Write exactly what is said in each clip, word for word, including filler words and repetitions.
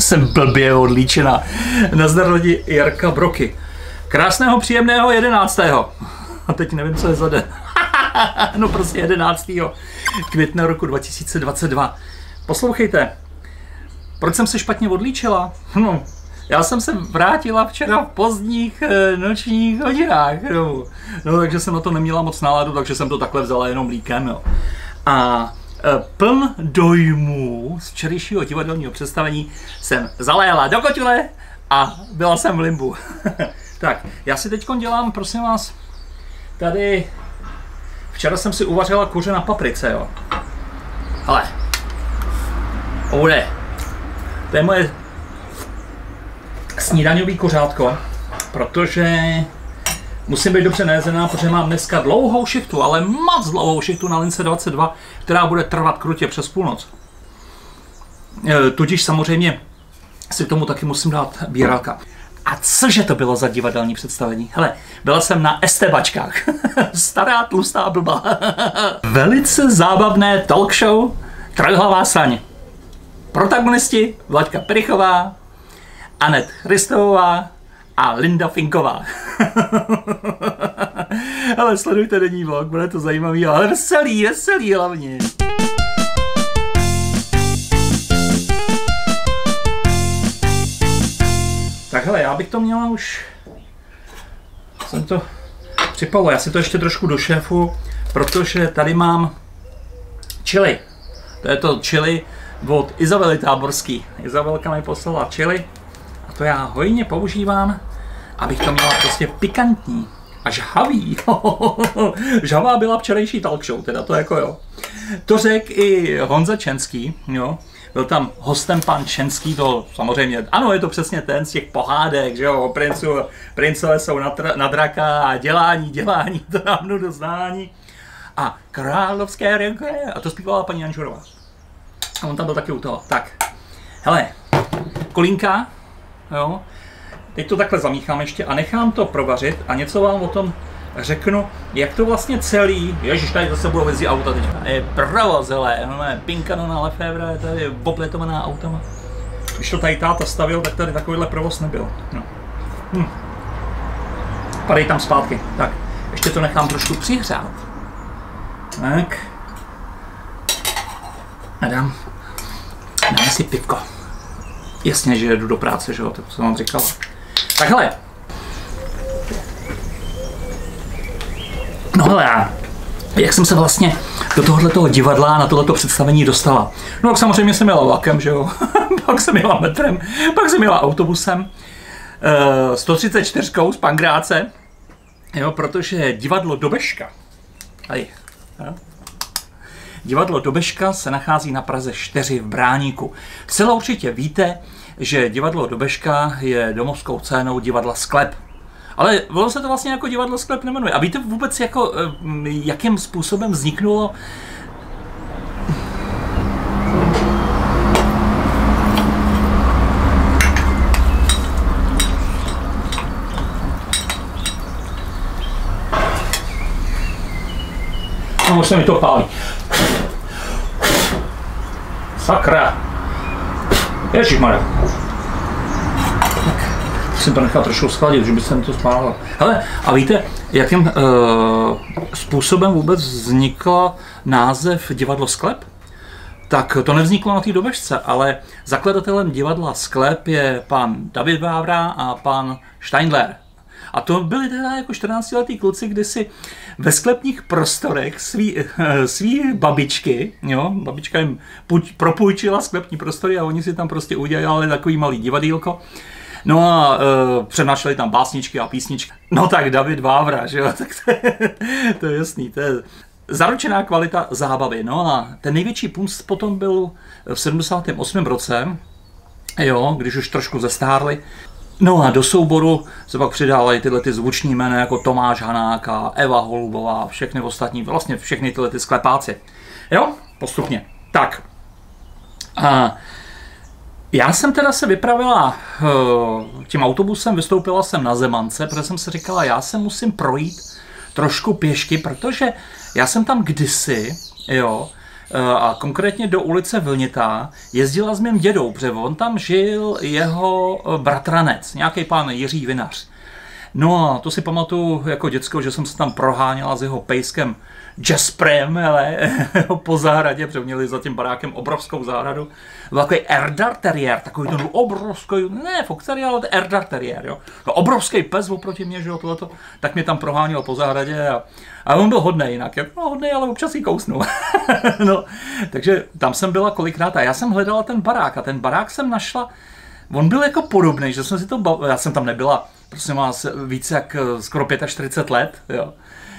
jsem blbě odlíčená. Nazdar lidi, Jarka Broky. Krásného, příjemného jedenáctého A teď nevím, co je za den. No prostě jedenáctého května roku dva tisíce dvacet dva. Poslouchejte, proč jsem se špatně odlíčila? No, já jsem se vrátila včera v pozdních e, nočních hodinách. No. no, takže jsem na to neměla moc náladu, takže jsem to takhle vzala jenom líkem. No. A e, pln dojmů z včerejšího divadelního představení jsem zaléla do koťule a byla jsem v limbu. Tak, já si teď dělám, prosím vás, tady, včera jsem si uvařila kuře na paprice, jo. Hele, oude, to je moje snídaňový kuřátko, protože musím být dobře najezená, protože mám dneska dlouhou šiftu, ale moc dlouhou šiftu na lince dvacet dva, která bude trvat krutě přes půlnoc. E, tudíž samozřejmě si k tomu taky musím dát bírálka. A cože to bylo za divadelní představení? Hele, byla jsem na estebačkách. Stará, tlustá blbá. Velice zábavné talk show Trojhlavá saň. Protagonisti Vlaďka Perichová, Anet Christovová a Linda Finková. Ale sledujte denní vlog, bude to zajímavý, ale veselý, veselý hlavně. Tak hele, já bych to měla už, jsem to připalo, já si to ještě trošku do šéfu, protože tady mám chili. To je to chili od Izabely Táborský. Izabelka mi poslala chili a to já hojně používám, abych to měla prostě pikantní a žhavý. Žhavá byla včerejší talk show, teda to jako jo. To řekl i Honza Čenský, jo. Byl tam hostem pan Čenský, to samozřejmě, ano, je to přesně ten z těch pohádek, že jo, princu, princové jsou na, na draka a dělání, dělání, to nám jdu do znání. A královské ręce, a to zpívala paní Jančurová. A on tam byl taky u toho. Tak, hele, kolínka, jo, teď to takhle zamíchám ještě a nechám to provařit a něco vám o tom řeknu, jak to vlastně celý, ježiš, tady zase budou jezdit auta teďka, je provoz, hele, Pinkano na Lefebvre, tady je obletovaná autama. Když to tady táta stavil, tak tady takovýhle provoz nebyl. No. Hm. Padej tam zpátky. Tak, ještě to nechám trošku přihřát. Tak. A dám, dáme si pivko. Jasně, že jedu do práce, že jo, to jsem vám říkal. Tak hele. No hele, já, jak jsem se vlastně do tohoto divadla, na tohleto představení dostala? No tak samozřejmě jsem jela vlakem, že jo, pak jsem jela metrem, pak jsem jela autobusem, e, sto třicet čtyři z Pangráce, jo, protože divadlo Dobeška, tady, jo. Divadlo Dobeška se nachází na Praze čtyři v Bráníku. Zcela určitě víte, že divadlo Dobeška je domovskou scénou divadla Sklep. Ale ono se to vlastně jako divadlo Sklep nemenuje. A víte vůbec, jako, jakým způsobem vzniknulo? No, už se mi to pálí. Sakra. Ježišmarja. Musím to nechat trošku schladit, že by se mi to spálilo. Hele, a víte, jakým uh, způsobem vůbec vznikl název divadlo Sklep? Tak to nevzniklo na té Dobešce, ale zakladatelem divadla Sklep je pan David Vávra a pan Steindler. A to byli teda jako čtrnáctiletí kluci, kdy si ve sklepních prostorech svý, svý babičky, jo, babička jim propůjčila sklepní prostory a oni si tam prostě udělali takový malý divadýlko. No a e, přednášeli tam básničky a písničky. No tak David Vávra, že jo, tak to je, to je jasný, to je zaručená kvalita zábavy. No a ten největší punc potom byl v sedmdesátém osmém roce, jo, když už trošku zestárli. No a do souboru se pak přidali tyhle ty zvuční jména jako Tomáš Hanák a Eva Holubová, všechny ostatní, vlastně všechny tyhle ty sklepáci. Jo, postupně. Tak. A já jsem teda se vypravila tím autobusem, vystoupila jsem na Zemance, protože jsem si říkala, já se musím projít trošku pěšky, protože já jsem tam kdysi, jo, a konkrétně do ulice Vlnitá, jezdila s mým dědou, protože on tam žil jeho bratranec, nějaký pán Jiří Vinař. No a to si pamatuju jako děcko, že jsem se tam proháněla s jeho pejskem Jasperem, ale po zahradě, protože měli za tím barákem obrovskou zahradu. Byl takový Erdar Terrier, takový ten obrovský, ne Fox Terrier, ale Erdar Terrier, jo. No, obrovský pes oproti mě, že jo, tohleto, tak mě tam proháněl po zahradě a, a on byl hodnej jinak, jako, no hodnej, ale občas jí kousnul. No, takže tam jsem byla kolikrát a já jsem hledala ten barák a ten barák jsem našla, on byl jako podobný, že jsem si to bavila, já jsem tam nebyla, prosím vás, více jak skoro čtyřicet pět let, jo.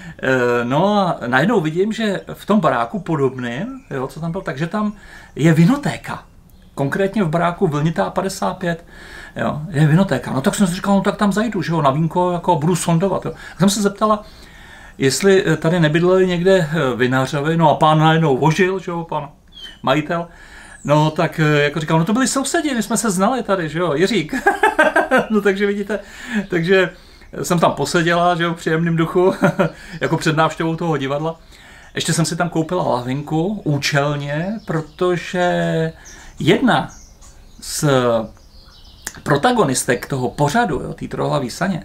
No a najednou vidím, že v tom baráku podobným, jo, co tam byl, takže tam je vinotéka. Konkrétně v baráku Vlnitá padesát pět, jo, je vinotéka. No tak jsem si říkal, no tak tam zajdu, že jo, na vínko jako budu sondovat. Jo. Tak jsem se zeptala, jestli tady nebydleli někde vinařovi, no a pán najednou vožil, že jo, pan majitel. No tak jako říkal, no to byli sousedi, my jsme se znali tady, že jo, Jiřík. No takže vidíte, takže jsem tam poseděla, že jo, v příjemném duchu, jako před návštěvou toho divadla. Ještě jsem si tam koupila lahvinku, účelně, protože jedna z protagonistek toho pořadu, jo, té Trohlavý saně,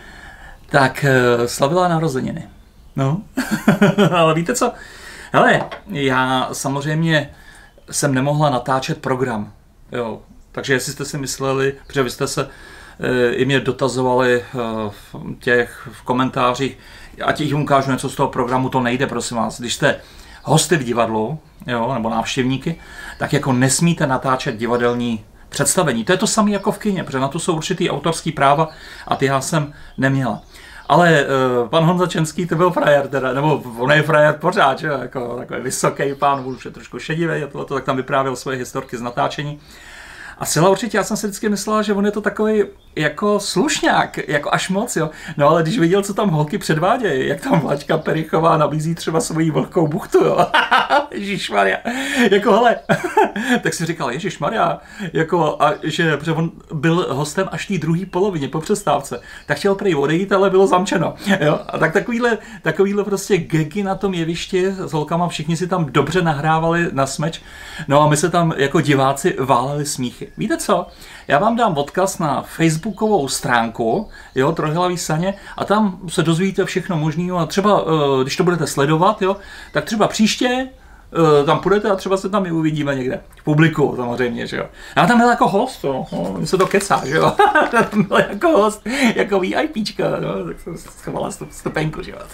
tak slavila narozeniny. No, ale víte co? Hele, já samozřejmě jsem nemohla natáčet program, jo, takže jestli jste si mysleli, protože vy jste se i mě dotazovali v těch v komentářích, ať jich ukážu něco z toho programu, to nejde, prosím vás. Když jste hosty v divadlu, jo, nebo návštěvníky, tak jako nesmíte natáčet divadelní představení. To je to samé jako v kině, protože na to jsou určitý autorský práva a ty já jsem neměla. Ale uh, pan Honza Čenský to byl frajer teda, nebo on je frajer pořád, že? Jako takový vysoký pán, už je trošku šedivý a tohleto, tak tam vyprávěl svoje historky z natáčení. A zcela určitě, já jsem si vždycky myslela, že on je to takový jako slušňák, jako až moc, jo. No ale když viděl, co tam holky předvádějí, jak tam Vláďka Perichová nabízí třeba svoji vlhkou buchtu, jo. Ježišmarja, jako hele, tak si říkal, ježišmarja, jako, a že, protože on byl hostem až té druhé polovině po přestávce, tak chtěl prej odejít, ale bylo zamčeno, jo. A tak takovýhle, takovýhle prostě gagy na tom jevišti s holkama, všichni si tam dobře nahrávali na smeč, no a my se tam jako diváci váleli smíchy. Víte co? Já vám dám odkaz na facebookovou stránku, jo, Trohlavý saně, a tam se dozvíte všechno možného a třeba, když to budete sledovat, jo, tak třeba příště tam půjdete a třeba se tam i uvidíme někde. V publiku samozřejmě, že jo. Já tam byl jako host, jo, no, mi se to kecá, že jo. Tam byl jako host, jako VIPčka, no, tak jsem schovala stupenku, že jo.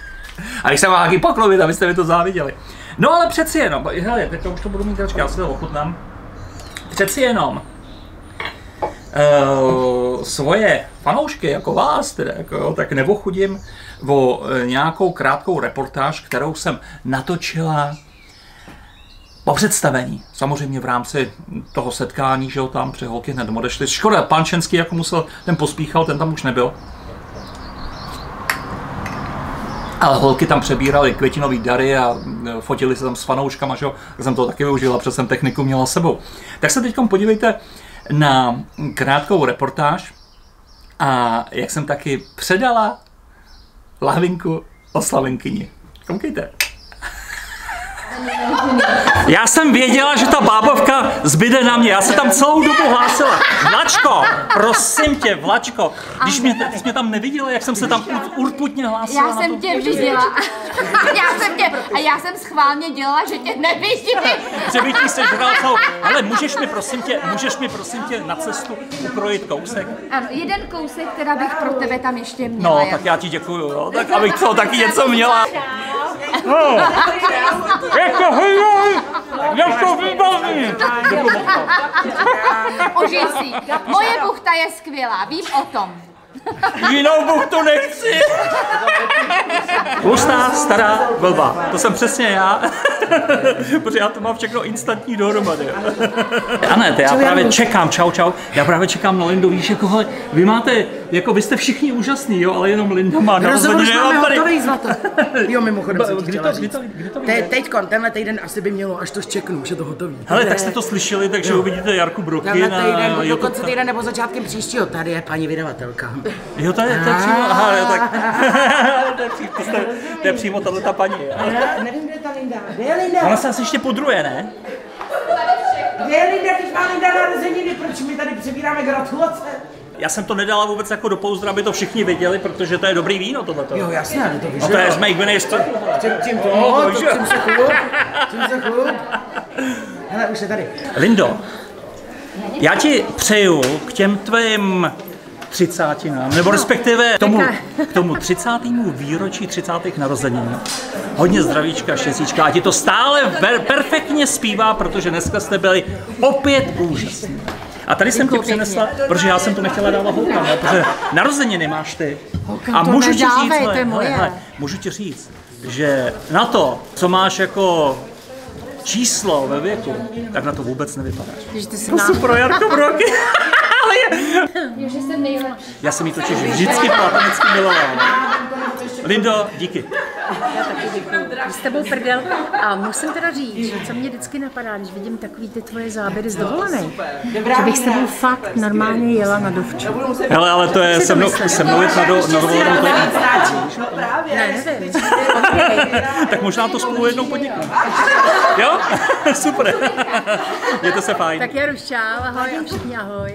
A když jsem vám taky poklonit, abyste mi to záviděli. No ale přeci jenom, hele, teď to už to budu mít radši, já si to ochutnám. Přeci jenom uh, svoje fanoušky, jako vás, teda, jako, jo, tak neochudím o nějakou krátkou reportáž, kterou jsem natočila po představení. Samozřejmě v rámci toho setkání, že jo, tam při holky hned odešli. Škoda, pan Čenský jako musel, ten pospíchal, ten tam už nebyl. Ale holky tam přebírali květinový dary a fotili se tam s fanouškama, že jo? Tak jsem to taky využila, protože jsem techniku měla s sebou. Tak se teď podívejte na krátkou reportáž a jak jsem taky předala lahvinku oslavenkyni. Koukejte. Já jsem věděla, že ta bábovka zbyde na mě, já se tam celou dobu hlásila. Vlačko, prosím tě, Vlačko, když mě, když mě tam neviděla, jak jsem se tam urputně hlásila. Já jsem tě viděla. Já jsem tě, a já jsem schválně dělala, že tě nevidím. Že bych jí sežral celou. Hele, můžeš mi prosím tě, můžeš mi prosím tě na cestu ukrojit kousek? Ano, jeden kousek, která bych pro tebe tam ještě měla. No, tak já ti děkuju, jo, tak abych toho taky něco měla. No, jako hej, jak to výborný! Užij si. Moje buchta je skvělá, vím o tom. Jinou buchtu nechci! Tlustá, stará vlva. To jsem přesně já. Protože já to mám všechno instantní dohromady. Anete, já právě čekám, čau, čau, já právě čekám na Lindu, víš, jako hele, vy máte, jako vy jste všichni úžasný, jo, ale jenom Linda má narozeniny. Rozhovor máme hotový, zlato. Jo, mimochodem jsem ti chtěla říct. Kdy to Te, teďkon, tenhle týden asi by mělo, až to čeknu, už je to hotový. Hele, tak jste to slyšeli, takže jo. Uvidíte Jarku Bruchy tenhle na týden, do konce týden nebo začátkem příštího, tady je paní vydavatelka. Jo, to je, to je přímo, aha, jo, tak. to, je přímo, to je přímo tato ta paní. Já nevím, kde ta Linda Linda? Kde je Linda? Ona se asi ještě podruje, ne? Kde je Linda, když má Linda narozeniny, proč my tady přebíráme gratulace? Já jsem to nedala vůbec jako do pouzdra, aby to všichni viděli, protože to je dobrý víno tohleto. Jo, jasně, ale to víš. No to je z mých vinejství. Tím, tím to, no, to, tím se chlup, tím se chlup. Hele, už je tady. Lindo, já ti přeju k těm tvým třicátinám, nebo respektive k tomu, k tomu třicátému výročí třicátých narozenin. Hodně zdravíčka, štěstíčka, a ti to stále ver, perfektně zpívá, protože dneska jste byli opět úžasní. A tady jsem ti přinesla, protože já jsem to nechtěla dávat holkám, protože narozeniny máš ty. A můžu ti říct, hele, hele, hele, můžu ti říct, že na to, co máš jako číslo ve věku, tak na to vůbec nevypadáš. To jsou pro Jarku Broky. Já jsem jí totiž vždycky platonicky miloval. Lindo, díky. Já taky děkuji. S tebou prdel. A musím teda říct, že co mě vždycky napadá, když vidím takový ty tvoje záběry z dovolené, že bych s tebou fakt normálně jela na dovču. Hele, ale to je se mnou, se mnou jít na, do, na dovolenou. Ne, nevím. Tak možná to spolu jednou podnikneme. Jo? Super. Mějte se fajn. Tak já čau, ahoj a všichni ahoj.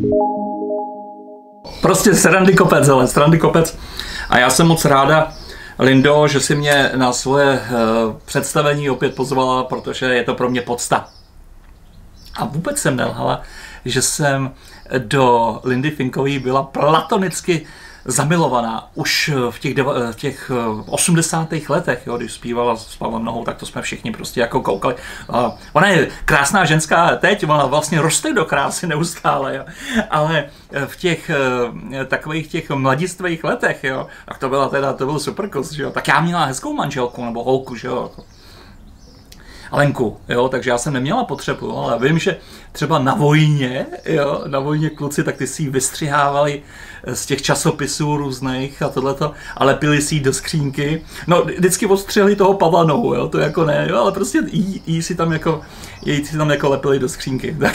Prostě srandy kopec, hele, srandy kopec. A já jsem moc ráda, Lindo, že si mě na svoje uh, představení opět pozvala, protože je to pro mě podsta. A vůbec jsem nelhala, že jsem do Lindy Finkové byla platonicky zamilovaná. Už v těch, deva, v těch osmdesátých letech, jo, když zpívala s Pavlem Nohou, tak to jsme všichni prostě jako koukali. A ona je krásná ženská teď, ona vlastně roste do krásy neustále, jo. Ale v těch takových těch mladistvých letech, jo, tak to byla teda, to byl super kus, jo. Tak já měla hezkou manželku nebo holku, že jo. Lenku, jo, takže já jsem neměla potřebu, ale vím, že třeba na vojně, jo, na vojně kluci, tak ty si ji vystřihávali z těch časopisů různých a tohleto a lepili si ji do skřínky. No, vždycky odstřihli toho Pavla Nohu, jo, to jako ne, jo, ale prostě jí, jí si tam jako, jí si tam jako lepili do skřínky, tak.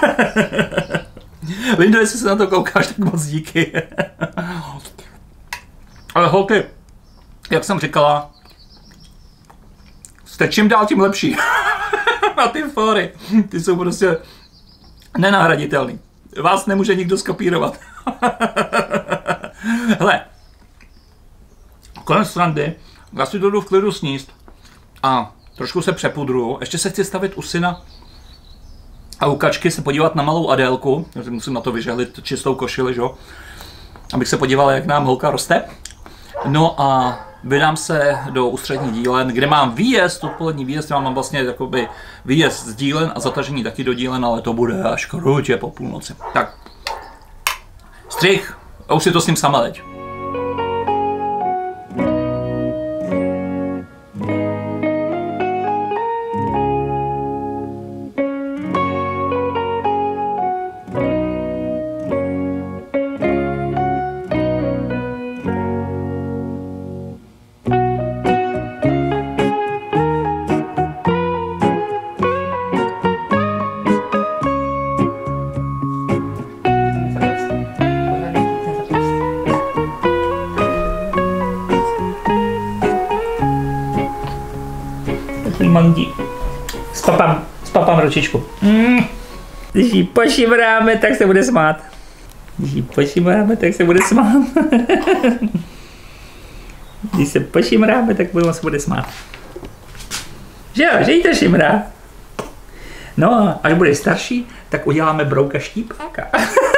Lindo, jestli se na to koukáš, tak moc díky. Ale holky, jak jsem říkala, jste čím dál tím lepší. A ty fóry, ty jsou prostě nenahraditelný. Vás nemůže nikdo skopírovat. Hele, konec srandy, já si to jdu v klidu sníst a trošku se přepudruju. Ještě se chci stavit u syna a u kačky se podívat na malou Adélku. Musím na to vyžehlit čistou košili, že? Abych se podíval, jak nám holka roste. No a vydám se do Ústřední dílen, kde mám výjezd, odpolední výjezd, já mám vlastně jakoby výjezd z dílen a zatažení taky do dílen, ale to bude až krutě po půlnoci. Tak, střih, a už si to s ním sama leď. Mandí. Spapám, spapám ručičku. Mm. Když ji pošimráme, tak se bude smát. Když ji pošimráme, tak se bude smát. Když se pošimráme, tak se bude smát. Že jo, že jí to šimrá. No, až bude starší, tak uděláme brouka štípáka.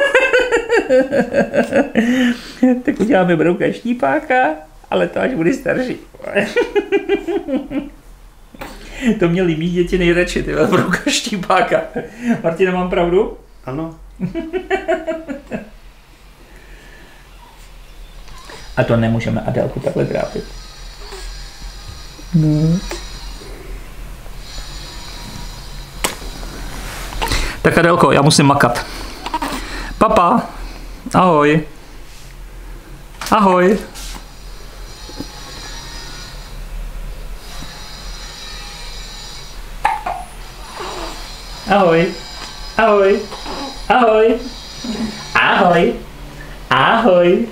Tak uděláme brouka štípáka, ale to až bude starší. To měli mít děti nejradši, ty brouka štípáka. Martina, mám pravdu? Ano. A to nemůžeme Adélku takhle trápit. Hmm. Tak Adélko, já musím makat. Papa, ahoj. Ahoj. Ahoj, ahoj, ahoj, ahoj, ahoj,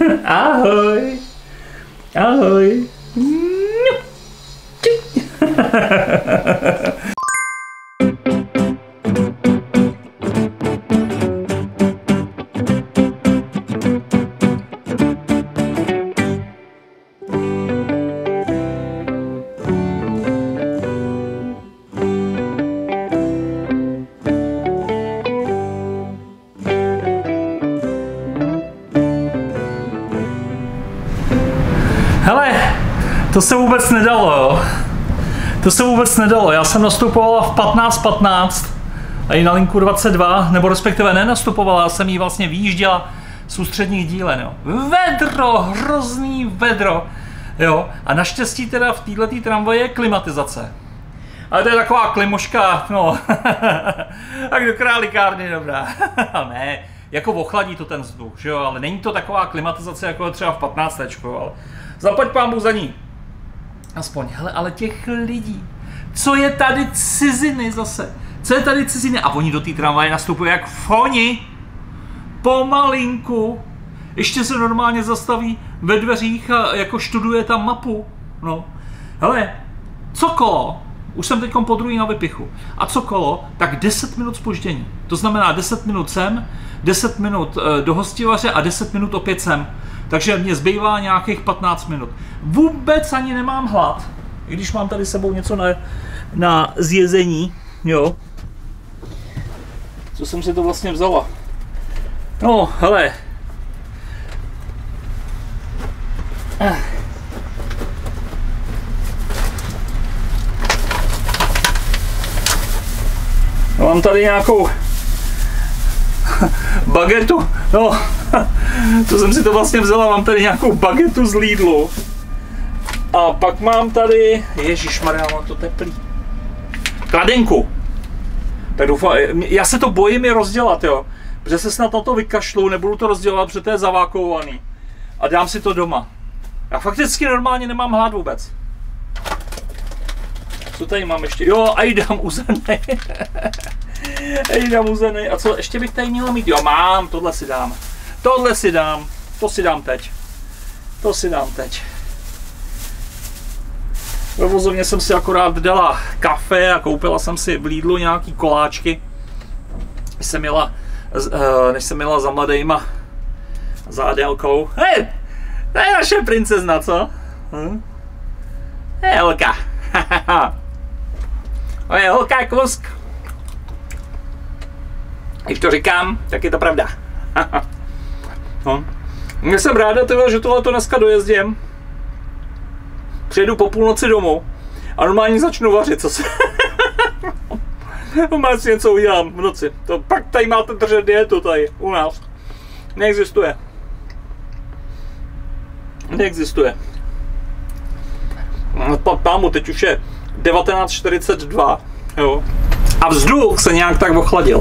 ahoj, ahoj. Hele, to se vůbec nedalo, jo. To se vůbec nedalo. Já jsem nastupovala v patnáct patnáct a i na linku dvacet dva, nebo respektive nenastupovala, já jsem jí vlastně vyjížděla z ústředních dílen, jo. Vedro, hrozný vedro, jo. A naštěstí teda v této tramvaji je klimatizace. Ale to je taková klimoška, no. Tak do králikárny dobrá. Ne, jako ochladí to ten vzduch, že jo, ale není to taková klimatizace, jako je třeba v patnáctečku, ale zaplať pámbu za ní. Aspoň, hele, ale těch lidí, co je tady ciziny zase, co je tady ciziny, a oni do té tramvaje nastupují jak foni, pomalinku, ještě se normálně zastaví ve dveřích a jako študuje tam mapu, no. Hele, co kolo, už jsem teď po druhý na vypichu, a co kolo, tak deset minut zpoždění, to znamená deset minut sem, deset minut do hostivaře a deset minut opět sem. Takže mě zbývá nějakých patnáct minut. Vůbec ani nemám hlad, i když mám tady s sebou něco na, na zjezení, jo. Co jsem si to vlastně vzala? No, hele. Mám tady nějakou bagetu, no, to jsem si to vlastně vzala, mám tady nějakou bagetu z Lidlu. A pak mám tady, ježišmarja, mám to teplý, kladenku. Tak doufám, já se to bojím je rozdělat, jo, protože se snad na to vykašlu, nebudu to rozdělat, protože to je zavákovaný. A dám si to doma. Já fakticky normálně nemám hlad vůbec. Co tady mám ještě? Jo, a dám uzenej. Ej, dám uzenej. A co ještě bych tady měla mít? Jo, mám, tohle si dám. Tohle si dám. To si dám teď. To si dám teď. Ve vozovně jsem si akorát dala kafe a koupila jsem si v Lidlu nějaký koláčky. Než jsem jela, než jsem jela za mladejma, za Adélkou. Hej, to je naše princezna, co? Hm? Hej, Helka. To je Helka kusk. Když to říkám, tak je to pravda. No. Já jsem ráda, tyhle, že tohleto dneska dojezdím. Přijedu po půlnoci domů a normálně začnu vařit, co se... Normálně si něco udělám v noci. To pak tady máte držet dietu tady u nás. Neexistuje. Neexistuje. Pámu, teď už je devatenáct čtyřicet dva, jo. A vzduch se nějak tak ochladil.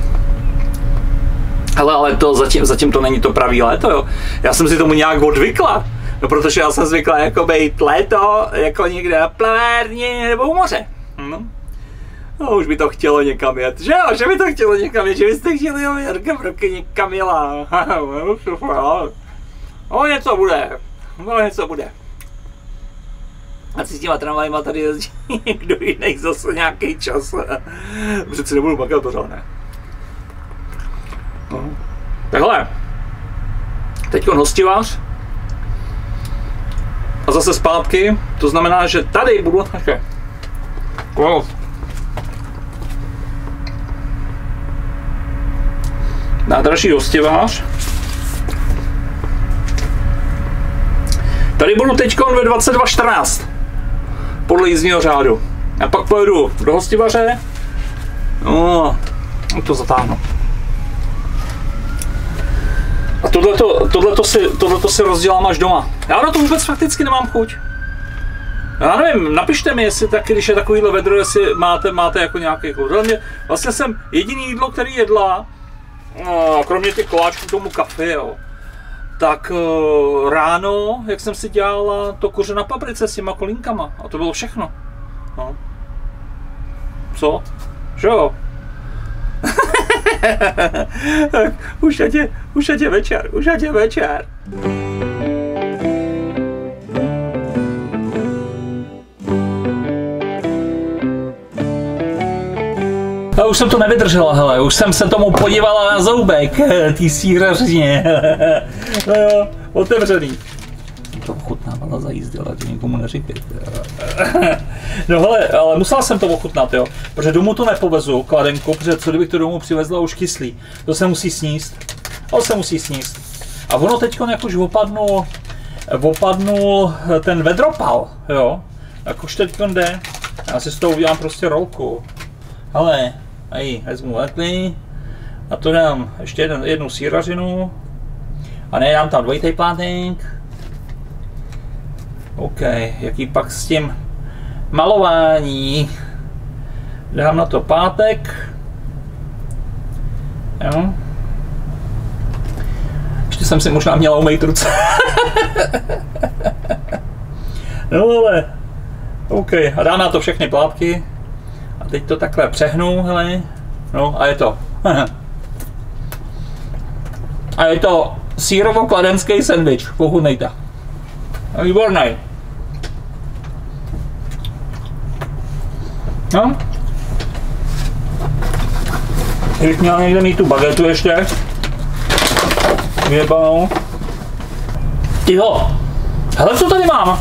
Hele, ale to zatím, zatím to není to pravý léto, jo. Já jsem si tomu nějak odvykla. No, protože já jsem zvykla jako být léto, jako někde na plavárně nebo u moře. No. No, už by to chtělo někam jet, že jo, že by to chtělo někam jet, že byste chtěli jo, Jarka Broky někam jela. No, něco bude, no, něco bude. A s těma tramvajima tady jezdí někdo jiný zase nějaký čas. Přeci nebudu makat pořád, ne? No. Takhle. Teďko hostivář. A zase zpátky, to znamená, že tady budu také. Wow. Nádraží hostivář. Tady budu teď ve dvacet dva čtrnáct. Podle jízdního řádu. A pak pojedu do hostivaře. No, to zatáhnu. A tohleto, tohleto, si, tohleto si rozdělám až doma. Já na to vůbec fakticky nemám chuť. Já nevím, napište mi, jestli taky, když je takovýhle vedro, jestli máte, máte jako nějaký chuť. Vlastně jsem jediný jídlo, který jedla, no, kromě těch koláčků k tomu kafe, jo, tak uh, ráno, jak jsem si dělala to kuře na paprice s těma kolínkama. A to bylo všechno. No. Co? Že jo? už ať je, už ať je večer, už ať je večer. A už jsem to nevydržela, hele, už jsem se tomu podívala na zoubek, tý sírařině. No jo, otevřený. To ochutnávala za jízdy, ale to nikomu neříkejte. No hele, ale musela jsem to ochutnat, jo, protože domů to nepovezu, kladenku, protože co kdybych to domů přivezla už kyslý. To se musí sníst, to se musí sníst. A ono teďko jak už opadnul, opadnul ten vedropal, jo, jak už teďko jde. Já si z toho udělám prostě rolku. Ale, tady vezmu letný a to dám ještě jeden, jednu sírařinu a nedám tam dvojitý plátek. OK, jaký pak s tím malování? Dám na to pátek. Jo. Ještě jsem si možná měla umýt ruce. No ale, OK, a dám na to všechny plátky. A teď to takhle přehnu, hele. No a je to. A je to sírovo-kladenský sendvič, pochutnejte. Výborný. No. Kdybych měl někde mít tu bagetu ještě. Vyjebanou. Tyjo. Hele, co tady mám?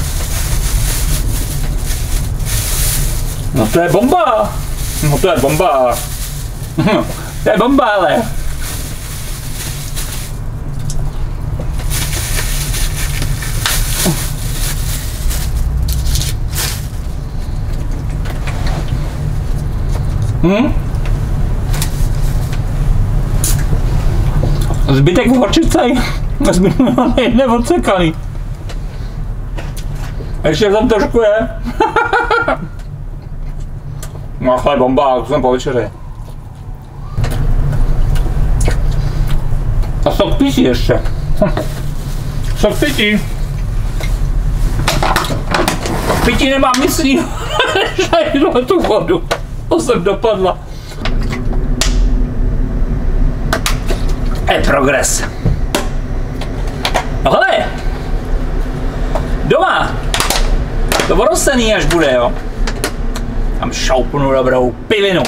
No to je bomba. No to je bomba. To je bomba, ale. Hm? Zbytek horčice je neodsekaný. Ještě tam trošku je. No chle bomba, to jsem po večeři. A sok pití ještě. Sok pití. Pití nemám nic jiného, než tu vodu. To jsem dopadla. Je progres. No hele. Doma. To orosený až bude, jo. Tam šoupnu dobrou pivinu.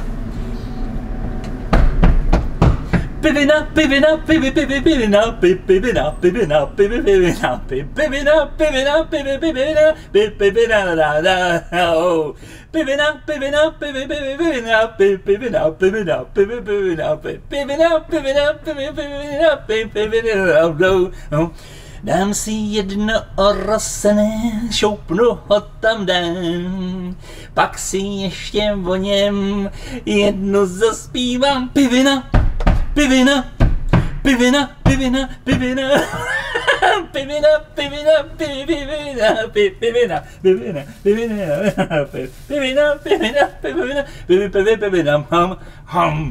Pivina, pivina, pivi, pivi, pivina, pivina, pivina, pivi, pivina, pivina, pivina, pivi, pivina, pivina, da da oh. Pivina, pivina, pivi, pivi, pivina, pivina, pivina, pivi, pivina, pivina, pivina, pivi, pivina, pivina, da. Dám si jedno orosené, šoupnu ho tam dám, pak si ještě o něm jednu zaspívám. Pivina, pivina, pivina, pivina, pivina, pivina, pivina, pivina, pivina, pivina, pivina, pivina, pivina, pivina, pivina, pivina, ham, ham.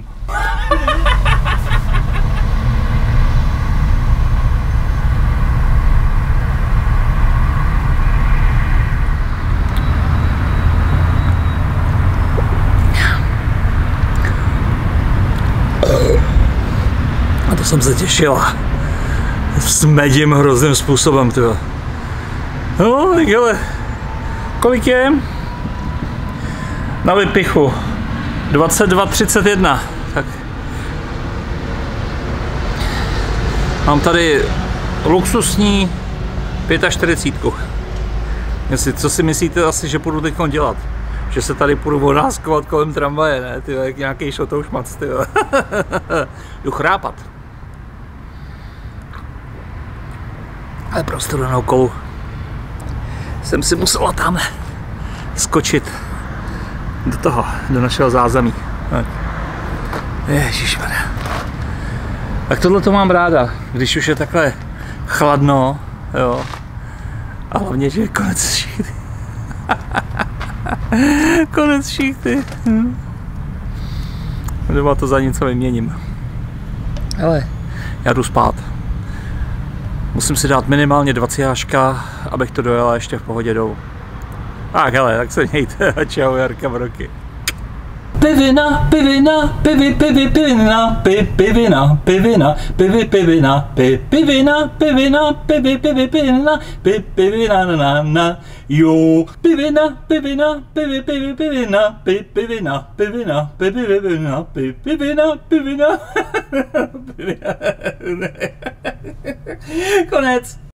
A to jsem se těšila. Smedím hrozným způsobem, tyjo. No, tak hele. Kolik je? Na vypichu. dvacet dva třicet jedna. Tak. Mám tady luxusní čtyřicet pět. Jestli, co si myslíte asi, že půjdu teď dělat? Že se tady půjdu odháskovat kolem tramvaje, ne? Tyjo, jak nějaký šotoušmac, tyjo. Jdu chrápat. Ale pro studenou kolu jsem si musela tam skočit do toho, do našeho zázemí. Ježišmarja. Tak tohle to mám ráda, když už je takhle chladno, jo. A hlavně, že je konec šíchty. Konec šíchty. Doma to za něco vyměním. Ale já jdu spát. Musím si dát minimálně dvacíháška, abych to dojela ještě v pohodě dolů. Tak hele, tak se mějte. Čau, Jarka Broky. pivina, pivina, pivi, pivi, pivina, pi, pivina, pivina, pivi, pivina, pi, pivina, pivina, pivi, pivi, pivina, pi, pivina, na, na, na, jo, pivina, pivina, pivi, pivi, pivina, pi, pivina, pivina, pivi, pivina, pi, pivina, pivina, pivina. Konec.